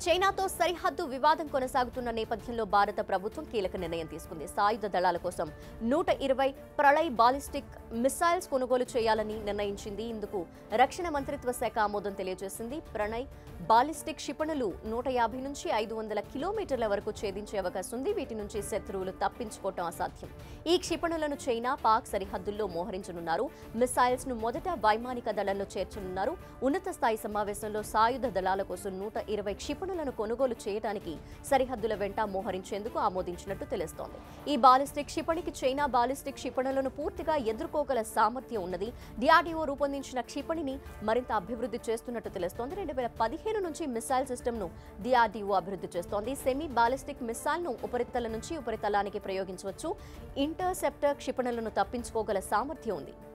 చైనాతో సరిహద్దు వివాదం కొనసాగుతున్న నేపథ్యంలో భారత ప్రభుత్వం కీలక నిర్ణయం తీసుకుంది. సాయుధ దళాల కోసం 120 ప్రళయ్ బాలిస్టిక్ మిసైల్స్ కొనుగోలు చేయాలని నిర్ణయించింది. ఇందుకు రక్షణ మంత్రిత్వ శాఖ ఆమోదం తెలియజేసింది. ప్రణయ్ బాలిస్టిక్ క్షిపణులు 150 నుంచి 500 కిలోమీటర్ల వరకు ఛేదించే అవకాశం ఉంది. వీటి నుంచి శత్రువులు తప్పించుకోవటం అసాధ్యం. ఈ క్షిపణులను చైనా, పాక్ సరిహద్దుల్లో మోహరించనున్నారు. మిసైల్స్ ను మొదట వైమానిక దళంలో చేర్చనున్నారు. ఉన్నత స్థాయి సమావేశంలో సాయుధ దళాల కోసం 120 క్షిపణులను కొనుగోలు చేయడానికి సరిహద్దుల వెంట మోహరించేందుకు ఆమోదించినట్టు తెలుస్తోంది. ఈ బాలిస్టిక్ క్షిపణికి చైనా బాలిస్టిక్ క్షిపణులను పూర్తిగా ఎదుర్కోగల సామర్థ్యం ఉన్నది. డిఆర్డీఓ రూపొందించిన క్షిపణిని మరింత అభివృద్ధి చేస్తున్నట్టు తెలుస్తోంది. 2015 నుంచి మిసైల్ సిస్టమ్ ను డిఆర్డీఓ అభివృద్ధి చేస్తోంది. సెమీ బాలిస్టిక్ మిసైల్ ను ఉపరితలం నుంచి ఉపరితలానికి ప్రయోగించవచ్చు. ఇంటర్సెప్టర్ క్షిపణులను తప్పించుకోగల సామర్థ్యం ఉంది.